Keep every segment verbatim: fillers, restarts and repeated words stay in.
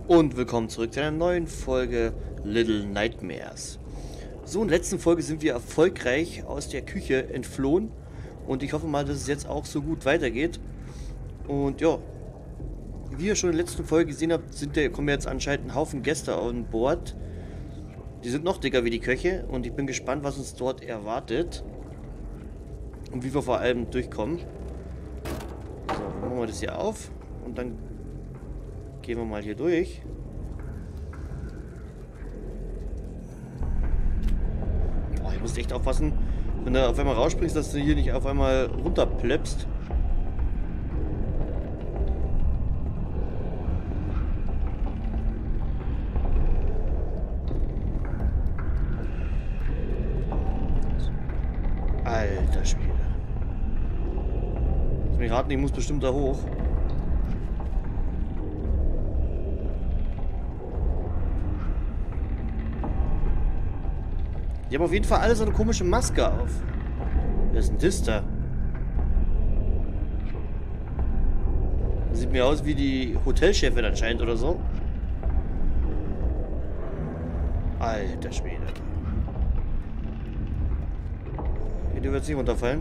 Und willkommen zurück zu einer neuen Folge Little Nightmares. So, in der letzten Folge sind wir erfolgreich aus der Küche entflohen. Und ich hoffe mal, dass es jetzt auch so gut weitergeht. Und ja, wie ihr schon in der letzten Folge gesehen habt, sind der, kommen jetzt anscheinend ein Haufen Gäste an Bord. Die sind noch dicker wie die Köche. Und ich bin gespannt, was uns dort erwartet. Und wie wir vor allem durchkommen. So, dann machen wir das hier auf. Und dann gehen wir mal hier durch. Boah, ich muss echt aufpassen, wenn du auf einmal rausspringst, dass du hier nicht auf einmal runterplöppst. Alter Schwede. Lass mich raten, ich muss bestimmt da hoch. Die haben auf jeden Fall alle so eine komische Maske auf. Wer ist denn das da? Das sieht mir aus wie die Hotelchefin anscheinend oder so. Alter Schwede. Hier dürfen wir jetzt nicht runterfallen.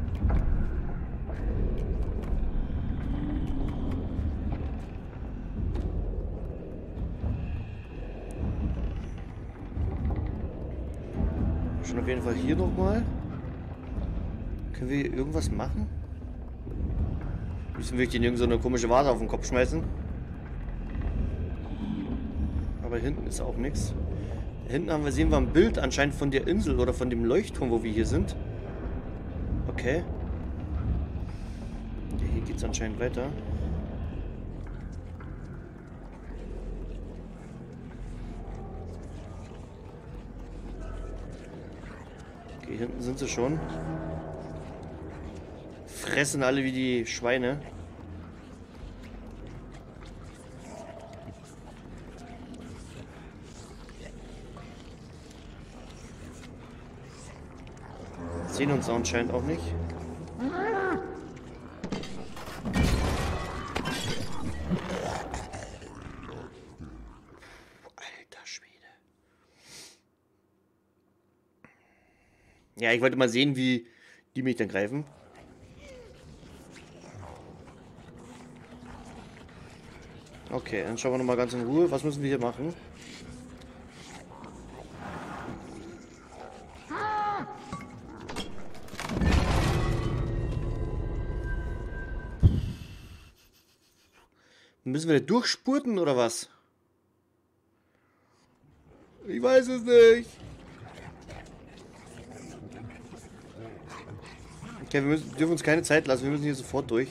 Schon auf jeden Fall hier nochmal. Können wir hier irgendwas machen? Müssen wir den irgend so eine komische Vase auf den Kopf schmeißen? Aber hinten ist auch nichts. Hinten haben wir, sehen wir ein Bild anscheinend von der Insel oder von dem Leuchtturm, wo wir hier sind. Okay. Ja, hier geht es anscheinend weiter. Okay, hinten sind sie schon. Fressen alle wie die Schweine. Sehen uns anscheinend auch nicht. Alter Schwede. Ja, ich wollte mal sehen, wie die mich dann greifen. Okay, dann schauen wir noch mal ganz in Ruhe. Was müssen wir hier machen? Müssen wir da durchspurten oder was? Ich weiß es nicht. Okay, wir müssen, dürfen uns keine Zeit lassen. Wir müssen hier sofort durch.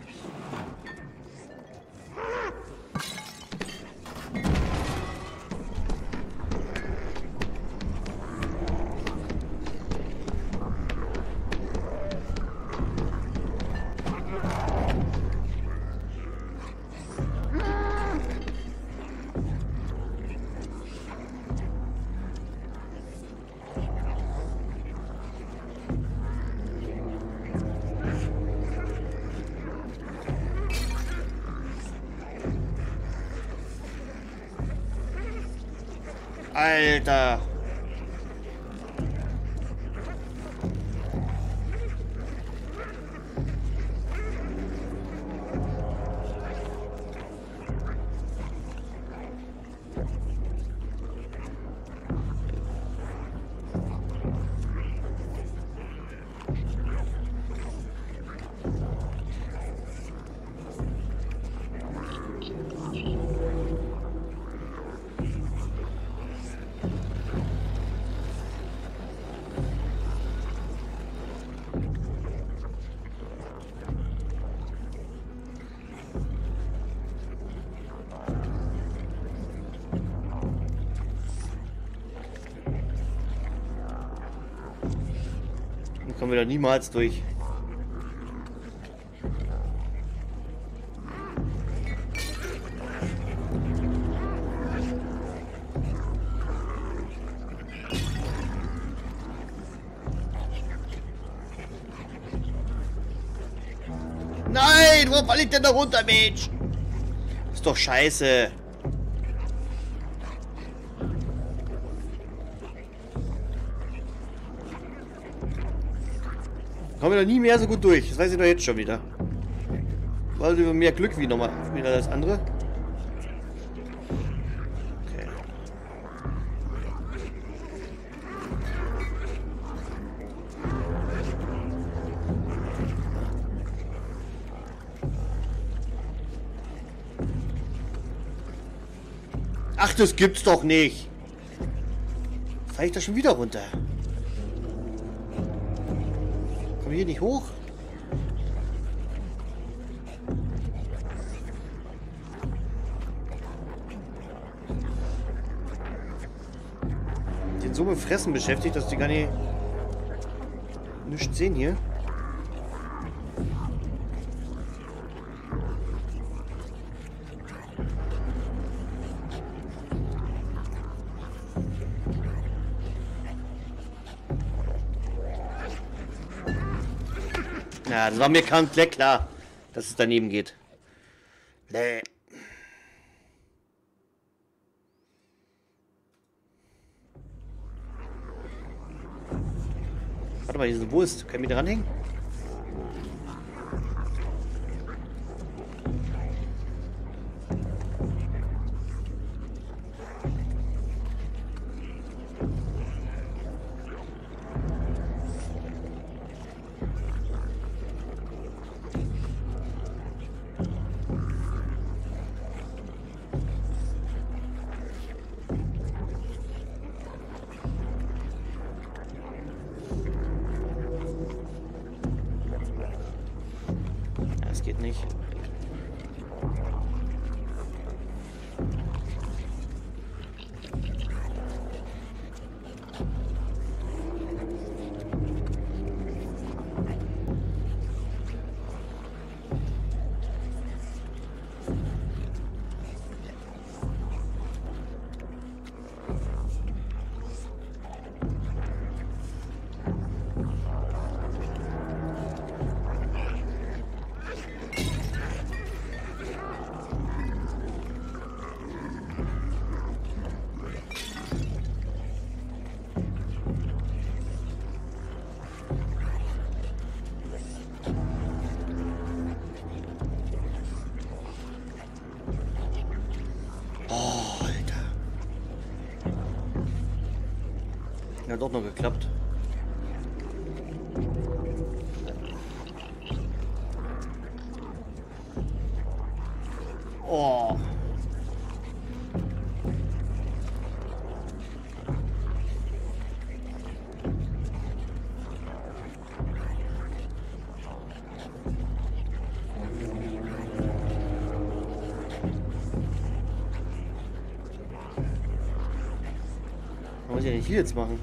Alter. Dann kommen wir da niemals durch. Nein, wo fall ich denn da runter, Mensch? Ist doch scheiße. Kommen wir doch nie mehr so gut durch. Das weiß ich doch jetzt schon wieder. Weil über mehr Glück wie nochmal wieder das andere. Okay. Ach, das gibt's doch nicht. Fall ich da schon wieder runter? Komm ich hier nicht hoch? Die sind so mit Fressen beschäftigt, dass die gar nicht nichts sehen hier. Ja, das war mir komplett klar, dass es daneben geht. Nee. Warte mal, hier ist eine Wurst. Kann ich mich dranhängen? Das geht nicht. Hat doch noch geklappt. Oh. Was muss ich denn hier jetzt machen?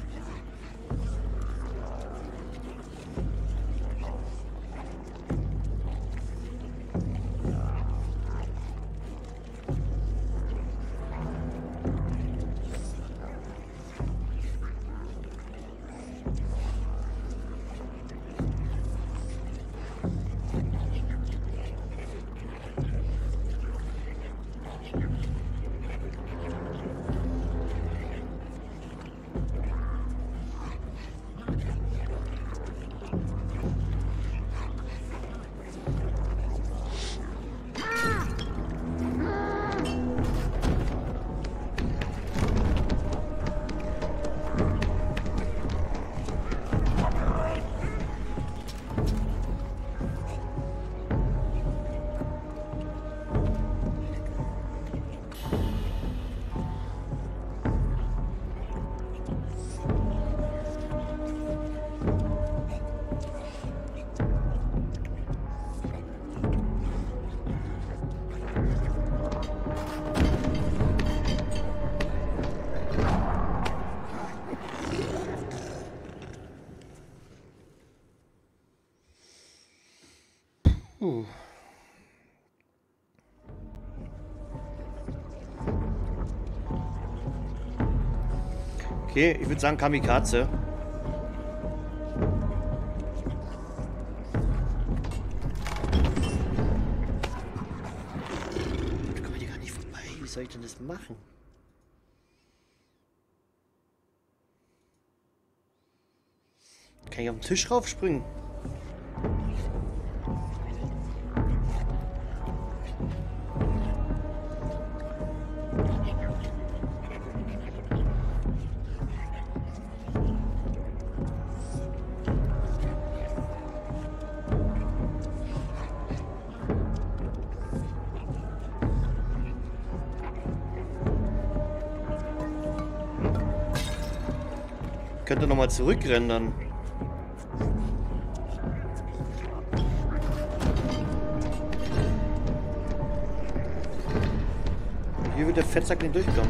Puh. Okay, ich würde sagen Kamikaze. Da kommen die gar nicht vorbei. Wie soll ich denn das machen? Kann ich auf den Tisch raufspringen? Könnte nochmal zurückrennen dann. Hier wird der Fettsack nicht durchkommen.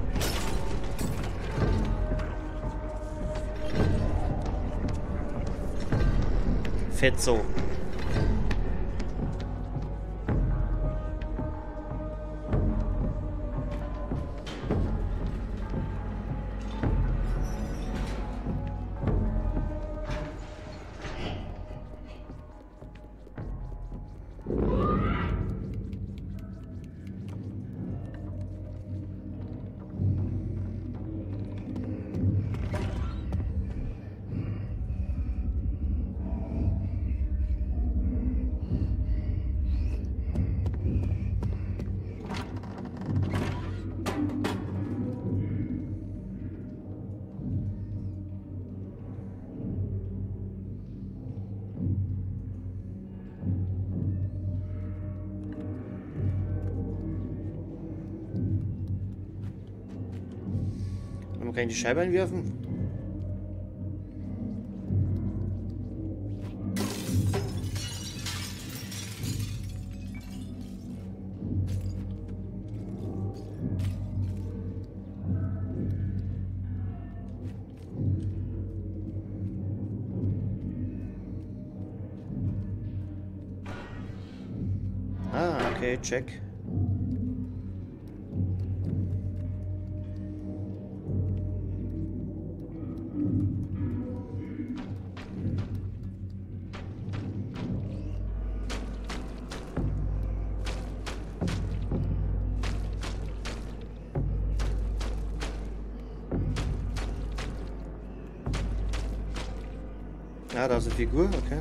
Fetzo. Kann ich die Scheibe einwerfen? Ah, okay, check. Ja, da ist eine Figur, okay.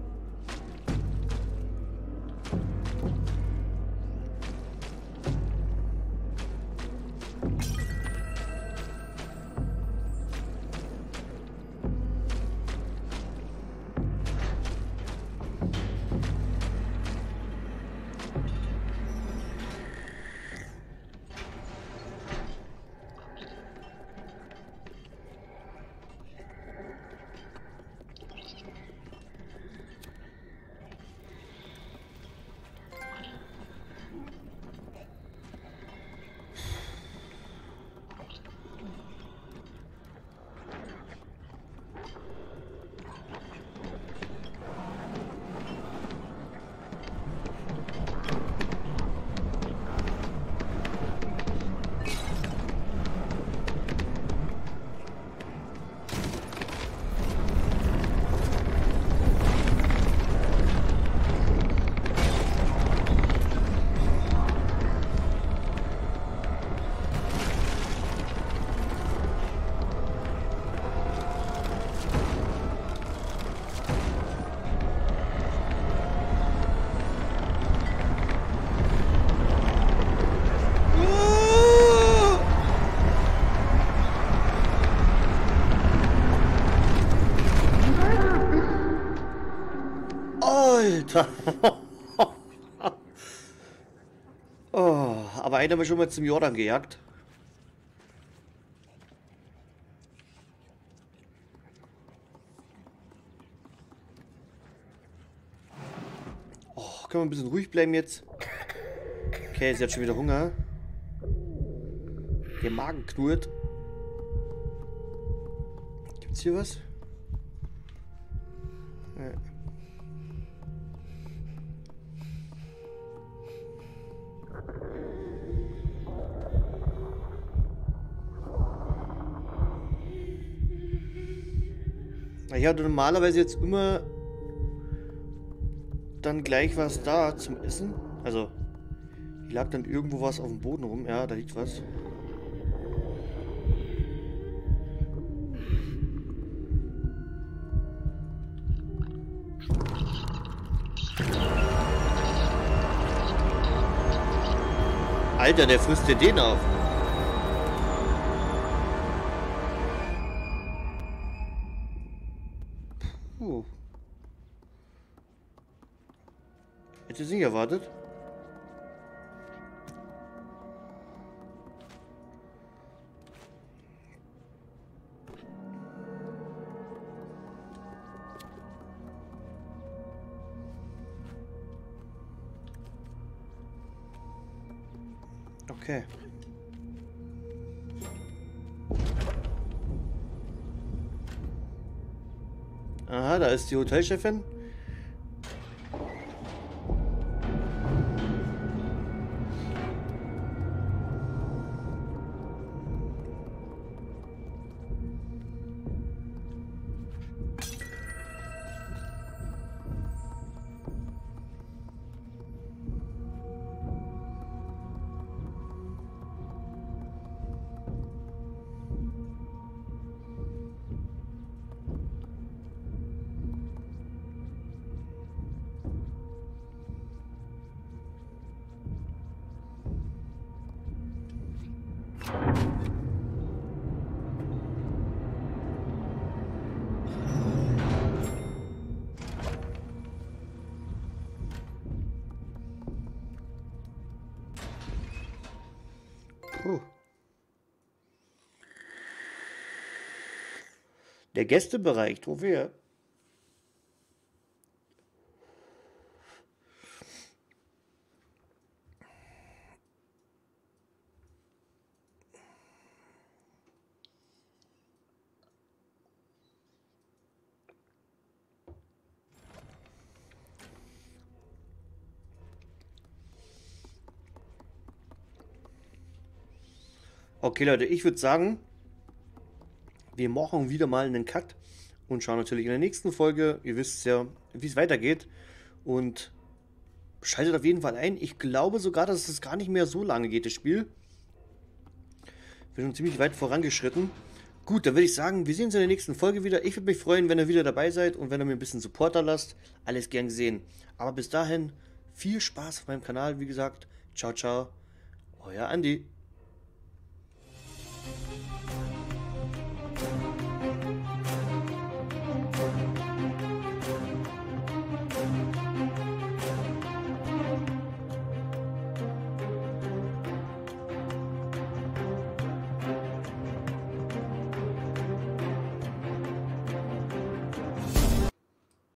Alter. Oh, aber einen haben wir schon mal zum Jordan gejagt. Oh, können wir ein bisschen ruhig bleiben jetzt? Okay, sie hat schon wieder Hunger. Der Magen knurrt. Gibt's hier was? Ja. Ich hatte normalerweise jetzt immer dann gleich was da zum Essen. Also, hier lag dann irgendwo was auf dem Boden rum. Ja, da liegt was. Alter, der frisst dir den auf. Puh. Hätte ich nicht erwartet. Okay. Aha, da ist die Hotelchefin. Puh. Der Gästebereich, Trophäe. Okay, Leute, ich würde sagen, wir machen wieder mal einen Cut und schauen natürlich in der nächsten Folge, ihr wisst ja, wie es weitergeht. Und schaltet auf jeden Fall ein. Ich glaube sogar, dass es gar nicht mehr so lange geht, das Spiel. Bin schon ziemlich weit vorangeschritten. Gut, dann würde ich sagen, wir sehen uns in der nächsten Folge wieder. Ich würde mich freuen, wenn ihr wieder dabei seid und wenn ihr mir ein bisschen Support da lasst. Alles gern gesehen. Aber bis dahin, viel Spaß auf meinem Kanal, wie gesagt. Ciao, ciao. Euer Andi.